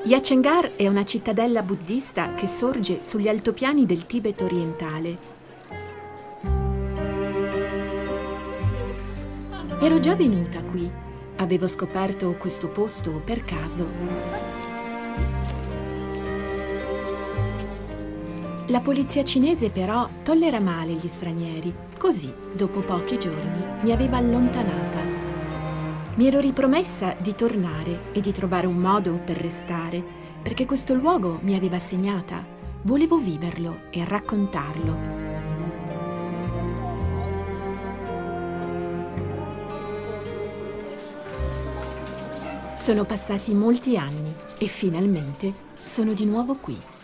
Yachengar è una cittadella buddista che sorge sugli altopiani del Tibet orientale. Ero già venuta qui. Avevo scoperto questo posto per caso. La polizia cinese però tollera male gli stranieri. Così, dopo pochi giorni, mi aveva allontanata. Mi ero ripromessa di tornare e di trovare un modo per restare, perché questo luogo mi aveva segnata. Volevo viverlo e raccontarlo. Sono passati molti anni e finalmente sono di nuovo qui.